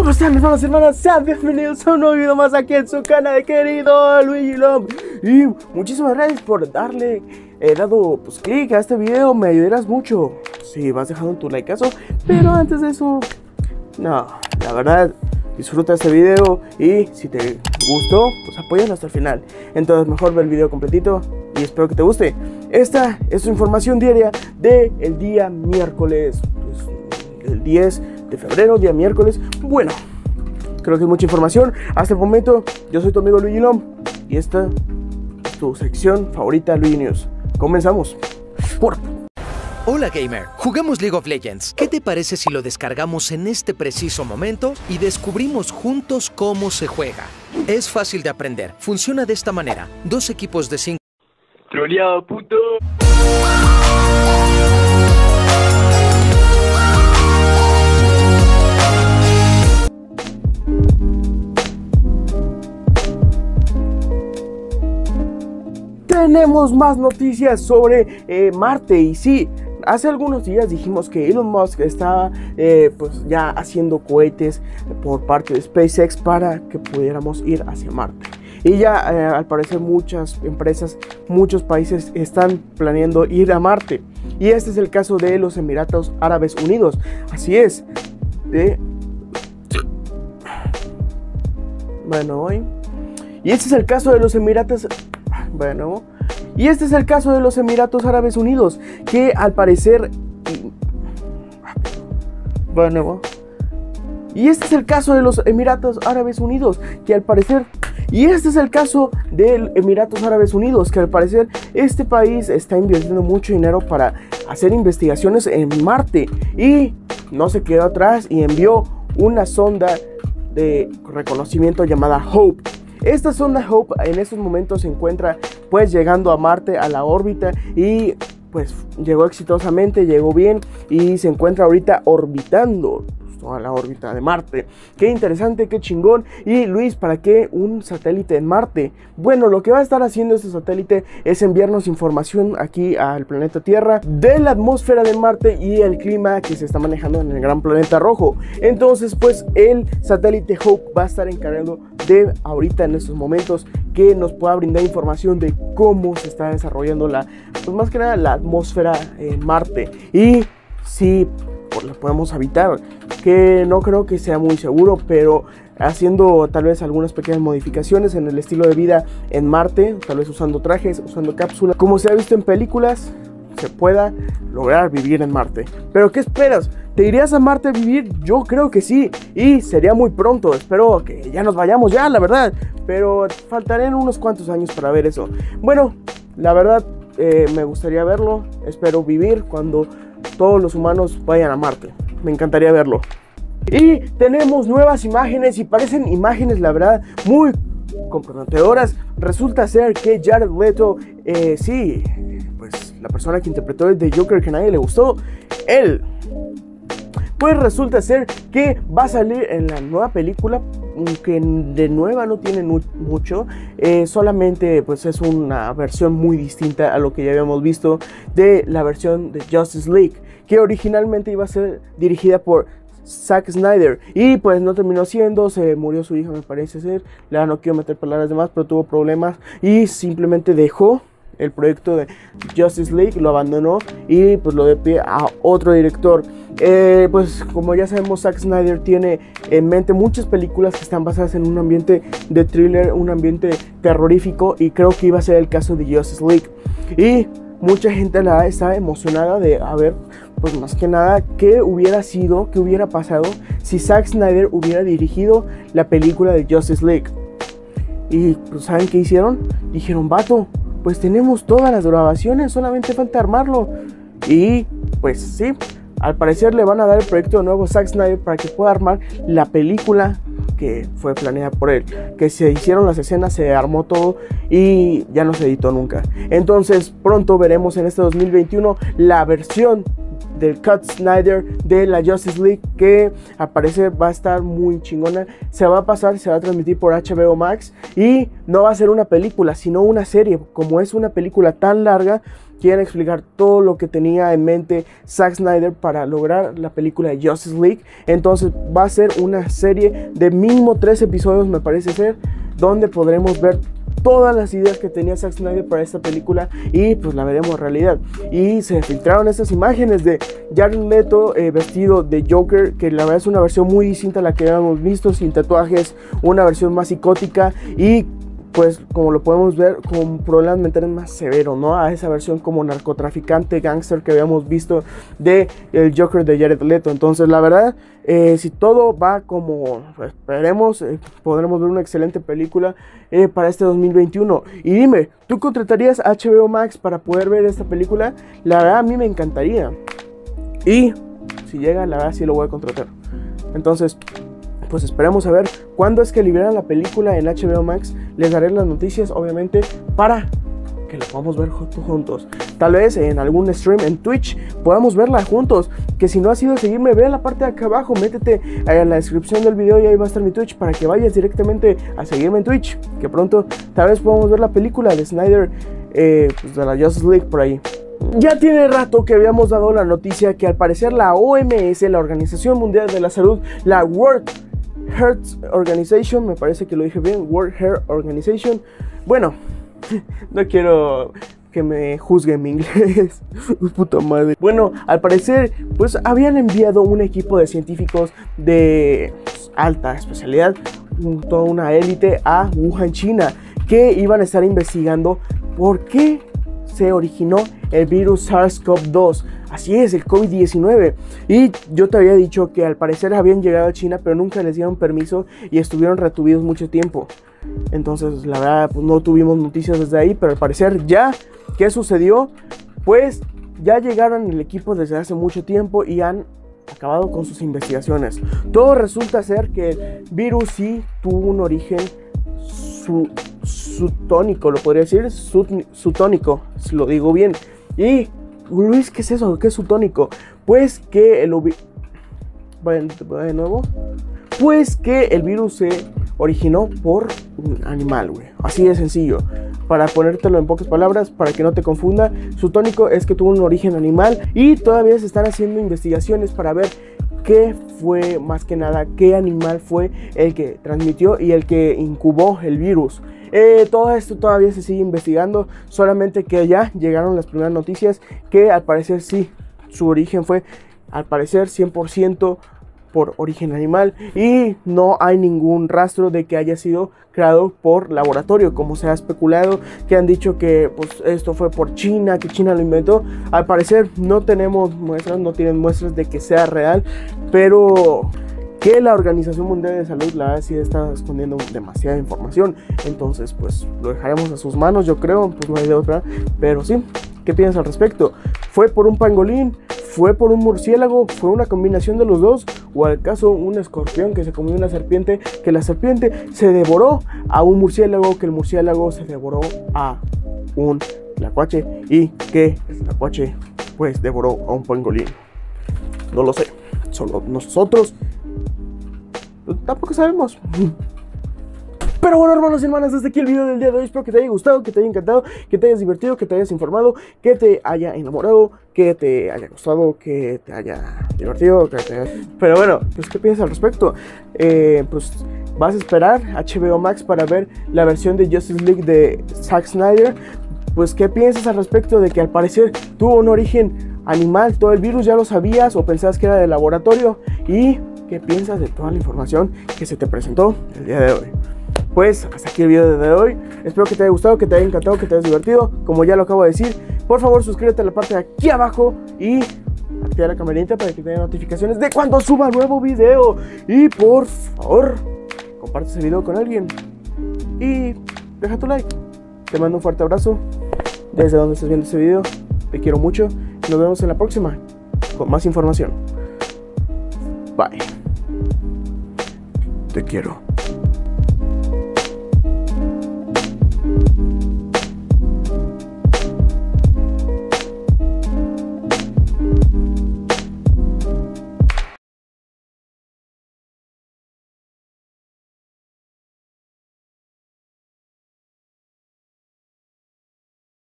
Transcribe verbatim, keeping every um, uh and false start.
¿Cómo están, hermanos y hermanas? Sean bienvenidos a un nuevo video más aquí en su canal de querido Luigi Lom. Y muchísimas gracias por darle, eh, dado pues clic a este video, me ayudarás mucho si vas dejando tu likeazo. Pero antes de eso, no, la verdad, disfruta este video y si te gustó, pues apóyalo hasta el final. Entonces mejor ve el video completito y espero que te guste. Esta es su información diaria del día miércoles, pues, el diez de febrero, día miércoles. Bueno, creo que es mucha información hasta el momento. Yo soy tu amigo Luigi Lom y esta es tu sección favorita, Luigi News. Comenzamos. Por... Hola gamer, jugamos League of Legends. ¿Qué te parece si lo descargamos en este preciso momento y descubrimos juntos cómo se juega? Es fácil de aprender, funciona de esta manera. Dos equipos de cinco... ¡Troleado, puto! Tenemos más noticias sobre eh, Marte y sí, hace algunos días dijimos que Elon Musk estaba eh, pues ya haciendo cohetes por parte de SpaceX para que pudiéramos ir hacia Marte. Y ya eh, al parecer muchas empresas, muchos países están planeando ir a Marte. Y este es el caso de los Emiratos Árabes Unidos. Así es. De... Bueno, hoy. Y este es el caso de los Emiratos... Bueno... Y este es el caso de los Emiratos Árabes Unidos, que al parecer... Bueno... Y este es el caso de los Emiratos Árabes Unidos, que al parecer... Y este es el caso de Emiratos Árabes Unidos, que al parecer este país está invirtiendo mucho dinero para hacer investigaciones en Marte. Y no se quedó atrás y envió una sonda de reconocimiento llamada Hope. Esta sonda Hope en estos momentos se encuentra pues llegando a Marte, a la órbita, y pues llegó exitosamente, llegó bien y se encuentra ahorita orbitando a la órbita de Marte. Qué interesante, qué chingón. Y Luis, ¿para qué un satélite en Marte? Bueno, lo que va a estar haciendo este satélite es enviarnos información aquí al planeta Tierra de la atmósfera de Marte y el clima que se está manejando en el gran planeta rojo. Entonces pues el satélite Hope va a estar encargado de ahorita en estos momentos que nos pueda brindar información de cómo se está desarrollando la, pues más que nada la atmósfera en Marte y si la podemos habitar, que no creo que sea muy seguro, pero haciendo tal vez algunas pequeñas modificaciones en el estilo de vida en Marte, tal vez usando trajes, usando cápsulas, como se ha visto en películas, se pueda lograr vivir en Marte. Pero ¿qué esperas? ¿Te irías a Marte a vivir? Yo creo que sí, y sería muy pronto. Espero que ya nos vayamos ya, la verdad, pero faltarían unos cuantos años para ver eso. Bueno, la verdad eh, me gustaría verlo, espero vivir cuando todos los humanos vayan a Marte. Me encantaría verlo. Y tenemos nuevas imágenes y parecen imágenes, la verdad, muy comprometedoras. Resulta ser que Jared Leto, eh, sí, pues la persona que interpretó el de Joker que a nadie le gustó, él, pues resulta ser que va a salir en la nueva película, que de nueva no tiene mucho, eh, solamente pues es una versión muy distinta a lo que ya habíamos visto de la versión de Justice League, que originalmente iba a ser dirigida por Zack Snyder y pues no terminó siendo, se murió su hija me parece ser, la no quiero meter palabras de más, pero tuvo problemas y simplemente dejó el proyecto de Justice League, lo abandonó y pues lo de pie a otro director. Eh, pues como ya sabemos, Zack Snyder tiene en mente muchas películas que están basadas en un ambiente de thriller, un ambiente terrorífico, y creo que iba a ser el caso de Justice League. Y mucha gente la está emocionada de a ver, pues más que nada, qué hubiera sido, qué hubiera pasado si Zack Snyder hubiera dirigido la película de Justice League. Y pues ¿saben qué hicieron? Dijeron, vato, pues tenemos todas las grabaciones, solamente falta armarlo. Y pues sí, al parecer le van a dar el proyecto de nuevo a Zack Snyder para que pueda armar la película que fue planeada por él. Que se hicieron las escenas, se armó todo y ya no se editó nunca. Entonces pronto veremos en este dos mil veintiuno la versión del Cut Snyder de la Justice League, que al parecer va a estar muy chingona. Se va a pasar, se va a transmitir por H B O Max y no va a ser una película, sino una serie. Como es una película tan larga, quieren explicar todo lo que tenía en mente Zack Snyder para lograr la película de Justice League. Entonces va a ser una serie de mínimo tres episodios, me parece ser, donde podremos ver todas las ideas que tenía Zack Snyder para esta película y pues la veremos realidad. Y se filtraron estas imágenes de Jared Leto eh, vestido de Joker, que la verdad es una versión muy distinta a la que habíamos visto, sin tatuajes, una versión más psicótica y pues como lo podemos ver con problemas mentales más severos, ¿no? A esa versión como narcotraficante, gángster que habíamos visto de el Joker de Jared Leto. Entonces la verdad, eh, si todo va como esperemos, eh, podremos ver una excelente película eh, para este dos mil veintiuno. Y dime, ¿tú contratarías a H B O Max para poder ver esta película? La verdad a mí me encantaría. Y si llega, la verdad sí lo voy a contratar. Entonces pues esperemos a ver cuándo es que liberan la película en H B O Max. Les daré las noticias, obviamente, para que la podamos ver juntos. Tal vez en algún stream en Twitch podamos verla juntos. Que si no has ido a seguirme, ve a la parte de acá abajo, métete en la descripción del video y ahí va a estar mi Twitch para que vayas directamente a seguirme en Twitch. Que pronto tal vez podamos ver la película de Snyder, eh, pues de la Justice League por ahí. Ya tiene rato que habíamos dado la noticia que al parecer la O M S, la Organización Mundial de la Salud, la World Health Organization, me parece que lo dije bien, World Health Organization. Bueno, no quiero que me juzguen mi inglés, puta madre. Bueno, al parecer, pues habían enviado un equipo de científicos de alta especialidad, toda una élite a Wuhan, China, que iban a estar investigando por qué se originó el virus SARS CoV dos. Así es, el COVID diecinueve. Y yo te había dicho que al parecer habían llegado a China, pero nunca les dieron permiso y estuvieron retuvidos mucho tiempo. Entonces, la verdad, pues no tuvimos noticias desde ahí, pero al parecer ya, ¿qué sucedió? Pues ya llegaron el equipo desde hace mucho tiempo y han acabado con sus investigaciones. Todo resulta ser que el virus sí tuvo un origen su, sutónico, lo podría decir, Sut, sutónico, si lo digo bien. Y Luis, ¿qué es eso? ¿Qué es sutónico? Pues que el bueno, de nuevo, pues que el virus se originó por un animal, güey. Así de sencillo. Para ponértelo en pocas palabras, para que no te confunda, sutónico es que tuvo un origen animal y todavía se están haciendo investigaciones para ver qué fue, más que nada, qué animal fue el que transmitió y el que incubó el virus. Eh, todo esto todavía se sigue investigando, solamente que ya llegaron las primeras noticias que al parecer sí, su origen fue, al parecer, cien por ciento por origen animal y no hay ningún rastro de que haya sido creado por laboratorio, como se ha especulado, que han dicho que pues, esto fue por China, que China lo inventó. Al parecer no tenemos muestras, no tienen muestras de que sea real, pero que la Organización Mundial de Salud, la sí está escondiendo demasiada información, entonces pues lo dejaremos a sus manos, yo creo, pues no hay de otra, pero sí, ¿qué piensas al respecto? ¿Fue por un pangolín? ¿Fue por un murciélago? ¿Fue una combinación de los dos? ¿O al caso un escorpión que se comió una serpiente? Que la serpiente se devoró a un murciélago, que el murciélago se devoró a un tlacuache y que el tlacuache pues devoró a un pangolín. No lo sé, solo nosotros tampoco sabemos. Pero bueno, hermanos y hermanas, hasta aquí el video del día de hoy. Espero que te haya gustado, que te haya encantado, que te hayas divertido, que te hayas informado, que te haya enamorado, que te haya gustado, que te haya divertido, que te haya... Pero bueno, pues ¿qué piensas al respecto? Eh, pues vas a esperar H B O Max para ver la versión de Justice League de Zack Snyder. Pues ¿qué piensas al respecto de que al parecer tuvo un origen animal? Todo el virus ya lo sabías o pensabas que era de laboratorio. ¿Y qué piensas de toda la información que se te presentó el día de hoy? Pues hasta aquí el video de hoy. Espero que te haya gustado, que te haya encantado, que te hayas divertido. Como ya lo acabo de decir, por favor suscríbete a la parte de aquí abajo y activa la campanita para que te den notificaciones de cuando suba nuevo video. Y por favor, comparte este video con alguien y deja tu like. Te mando un fuerte abrazo desde donde estés viendo este video. Te quiero mucho. Nos vemos en la próxima con más información. Bye. Te quiero.